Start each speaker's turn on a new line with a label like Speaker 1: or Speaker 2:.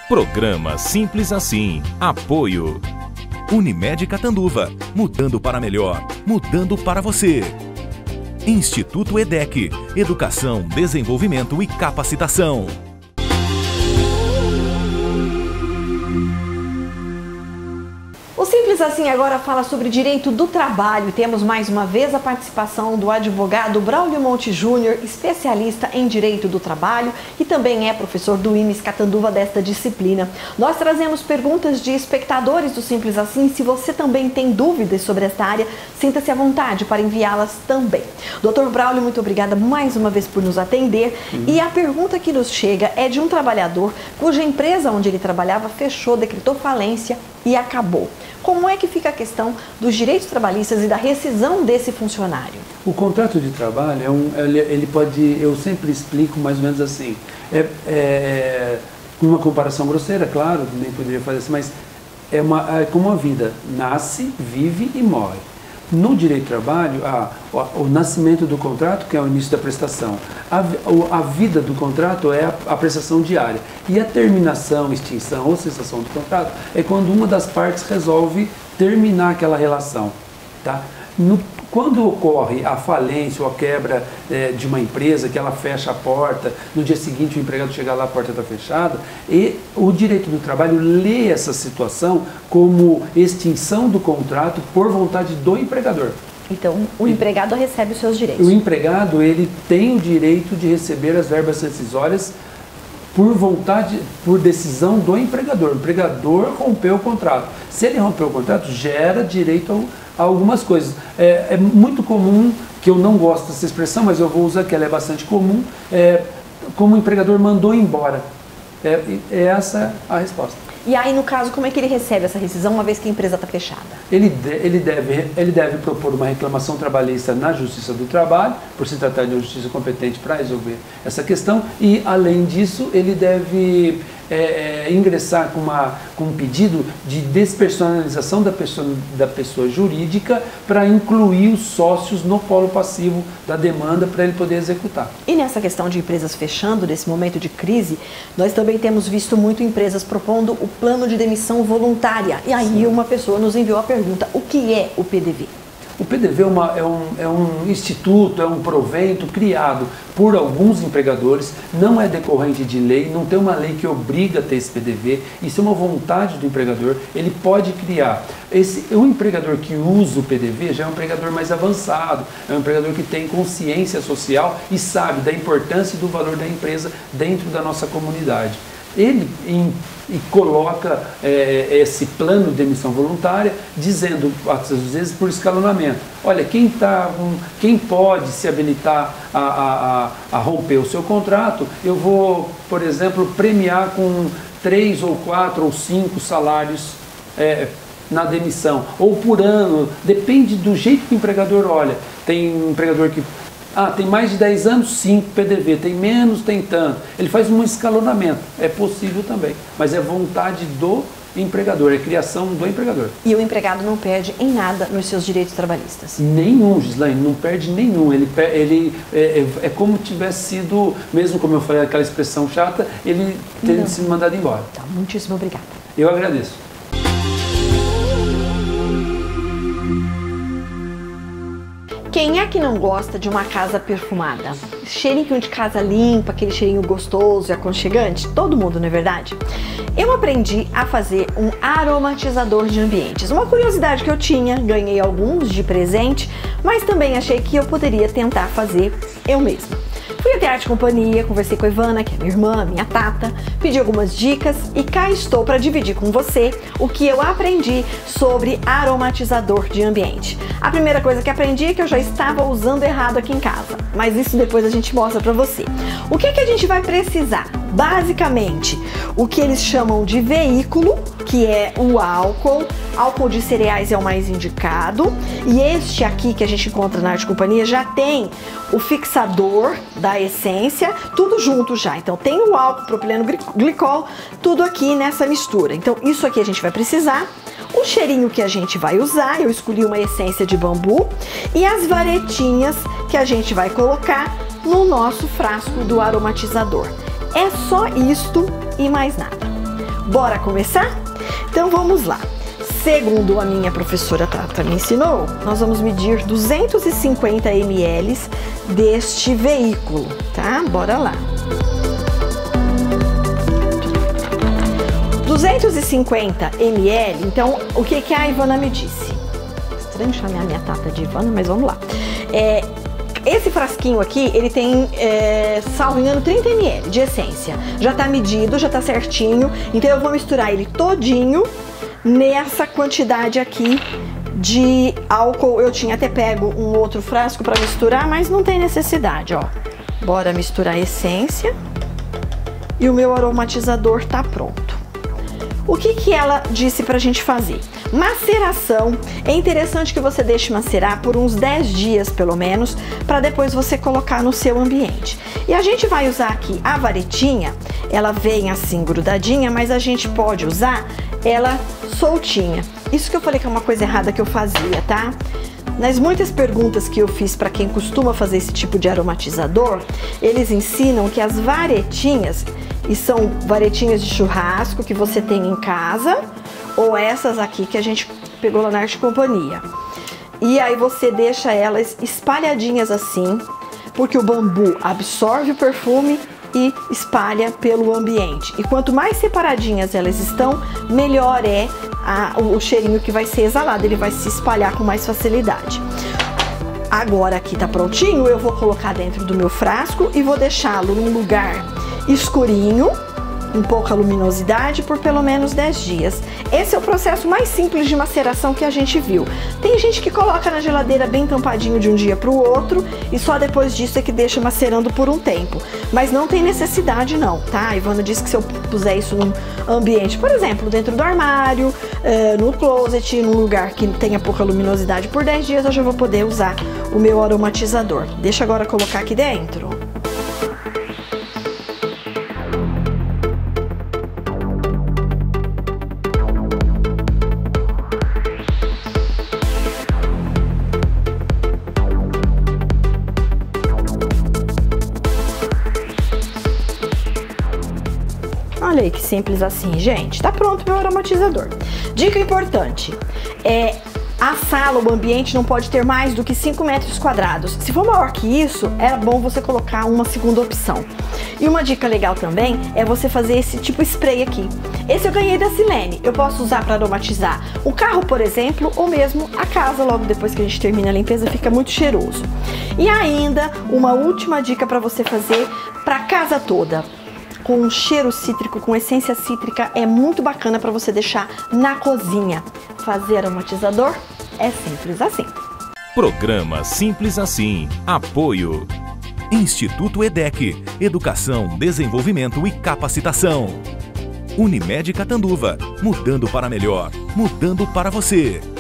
Speaker 1: Programa Simples Assim. Apoio. Unimed Catanduva. Mudando para melhor. Mudando para você. Instituto EDEC. Educação, desenvolvimento e capacitação.
Speaker 2: O Simples Assim agora fala sobre direito do trabalho. Temos mais uma vez a participação do advogado Braulio Monte Júnior, especialista em direito do trabalho e também é professor do IMES Catanduva desta disciplina. Nós trazemos perguntas de espectadores do Simples Assim. Se você também tem dúvidas sobre esta área, sinta-se à vontade para enviá-las também. Doutor Braulio, muito obrigada mais uma vez por nos atender. E a pergunta que nos chega é de um trabalhador cuja empresa onde ele trabalhava fechou, decretou falência e acabou. Como é que fica a questão dos direitos trabalhistas e da rescisão desse funcionário?
Speaker 3: O contrato de trabalho ele pode, eu sempre explico mais ou menos assim, com uma comparação grosseira, claro, nem poderia fazer assim, mas é como a vida, nasce, vive e morre. No direito do trabalho, o nascimento do contrato, que é o início da prestação, a vida do contrato é a prestação diária. E a terminação, extinção ou cessação do contrato é quando uma das partes resolve terminar aquela relação. Tá? Quando ocorre a falência ou a quebra de uma empresa, que ela fecha a porta, no dia seguinte o empregado chega lá, a porta está fechada, e o direito do trabalho lê essa situação como extinção do contrato por vontade do empregador.
Speaker 2: Então, o empregado recebe os seus direitos.
Speaker 3: O empregado, ele tem o direito de receber as verbas rescisórias por vontade, por decisão do empregador. O empregador rompeu o contrato. Se ele rompeu o contrato, gera direito a algumas coisas. É muito comum, que eu não gosto dessa expressão, mas eu vou usar, que ela é bastante comum, como o empregador mandou embora. Essa a resposta.
Speaker 2: E aí, no caso, como é que ele recebe essa rescisão uma vez que a empresa está fechada?
Speaker 3: Ele deve propor uma reclamação trabalhista na Justiça do Trabalho, por se tratar de uma justiça competente para resolver essa questão, e, além disso, ele deve ingressar com um pedido de despersonalização da pessoa jurídica para incluir os sócios no polo passivo da demanda para ele poder executar.
Speaker 2: E nessa questão de empresas fechando, nesse momento de crise, nós também temos visto muito empresas propondo o plano de demissão voluntária. E aí uma pessoa nos enviou a pergunta: o que é o PDV?
Speaker 3: O PDV é um instituto, é um provento criado por alguns empregadores, não é decorrente de lei, não tem uma lei que obriga a ter esse PDV, isso é uma vontade do empregador, ele pode criar. O empregador que usa o PDV já é um empregador mais avançado, é um empregador que tem consciência social e sabe da importância e do valor da empresa dentro da nossa comunidade. Ele coloca esse plano de demissão voluntária, dizendo, às vezes por escalonamento, olha, quem pode se habilitar a romper o seu contrato, eu vou, por exemplo, premiar com 3 ou 4 ou 5 salários na demissão, ou por ano, depende do jeito que o empregador olha. Tem um empregador que tem mais de 10 anos, 5 PDV, tem menos, tem tanto. Ele faz um escalonamento, é possível também, mas é vontade do empregador, é criação do empregador.
Speaker 2: E o empregado não perde em nada nos seus direitos trabalhistas?
Speaker 3: Nenhum, Gislaine, não perde nenhum. Ele é como tivesse sido, mesmo como eu falei, aquela expressão chata, ele ter sido mandado embora.
Speaker 2: Então, muitíssimo obrigada.
Speaker 3: Eu agradeço.
Speaker 2: Quem é que não gosta de uma casa perfumada? Cheirinho de casa limpa, aquele cheirinho gostoso e aconchegante? Todo mundo, não é verdade? Eu aprendi a fazer um aromatizador de ambientes. Uma curiosidade que eu tinha, ganhei alguns de presente, mas também achei que eu poderia tentar fazer eu mesma. Fui até a Arte Companhia, conversei com a Ivana, que é minha irmã, minha tata, pedi algumas dicas e cá estou para dividir com você o que eu aprendi sobre aromatizador de ambiente. A primeira coisa que aprendi é que eu já estava usando errado aqui em casa, mas isso depois a gente mostra para você. O que a gente vai precisar? Basicamente, o que eles chamam de veículo, que é o álcool. Álcool de cereais é o mais indicado. E este aqui que a gente encontra na Arte Companhia já tem o fixador da essência, tudo junto já. Então tem o álcool, propileno glicol, tudo aqui nessa mistura. Então isso aqui a gente vai precisar. O cheirinho que a gente vai usar, eu escolhi uma essência de bambu. E as varetinhas que a gente vai colocar no nosso frasco do aromatizador. É só isto e mais nada. Bora começar? Então vamos lá. Segundo a minha professora Tata me ensinou, nós vamos medir 250 ml deste veículo, tá? Bora lá. 250 ml, então o que a Ivana me disse? Estranho chamar a minha Tata de Ivana, mas vamos lá. Esse frasquinho aqui, ele tem, salvo engano, 30 ml de essência. Já tá medido, já tá certinho, então eu vou misturar ele todinho nessa quantidade aqui de álcool. Eu tinha até pego um outro frasco para misturar, mas não tem necessidade, ó. Bora misturar a essência e o meu aromatizador tá pronto. O que ela disse pra gente fazer? Maceração. É interessante que você deixe macerar por uns 10 dias pelo menos, para depois você colocar no seu ambiente. E a gente vai usar aqui a varetinha, ela vem assim grudadinha, mas a gente pode usar ela soltinha. Isso que eu falei que é uma coisa errada que eu fazia, tá? Nas muitas perguntas que eu fiz para quem costuma fazer esse tipo de aromatizador, eles ensinam que as varetinhas, e são varetinhas de churrasco que você tem em casa, ou essas aqui que a gente pegou lá na Arte Companhia. E aí você deixa elas espalhadinhas assim, porque o bambu absorve o perfume e espalha pelo ambiente. E quanto mais separadinhas elas estão, melhor é o cheirinho que vai ser exalado, ele vai se espalhar com mais facilidade. Agora aqui tá prontinho, eu vou colocar dentro do meu frasco e vou deixá-lo num lugar escurinho, com pouca luminosidade, por pelo menos 10 dias. Esse é o processo mais simples de maceração que a gente viu. Tem gente que coloca na geladeira bem tampadinho de um dia para o outro e só depois disso é que deixa macerando por um tempo. Mas não tem necessidade não, tá? A Ivana disse que se eu puser isso num ambiente, por exemplo, dentro do armário, no closet, num lugar que tenha pouca luminosidade, por 10 dias eu já vou poder usar o meu aromatizador. Deixa agora colocar aqui dentro. Olha aí que simples assim, gente. Tá pronto meu aromatizador. Dica importante, a sala, o ambiente não pode ter mais do que 5 metros quadrados. Se for maior que isso, é bom você colocar uma segunda opção. E uma dica legal também é você fazer esse tipo spray aqui. Esse eu ganhei da Silene. Eu posso usar para aromatizar o carro, por exemplo, ou mesmo a casa. Logo depois que a gente termina a limpeza, fica muito cheiroso. E ainda, uma última dica para você fazer para casa toda. Com um cheiro cítrico, com essência cítrica, é muito bacana para você deixar na cozinha. Fazer aromatizador é simples assim.
Speaker 1: Programa Simples Assim. Apoio Instituto EDEC. Educação, Desenvolvimento e Capacitação. Unimed Catanduva. Mudando para melhor. Mudando para você.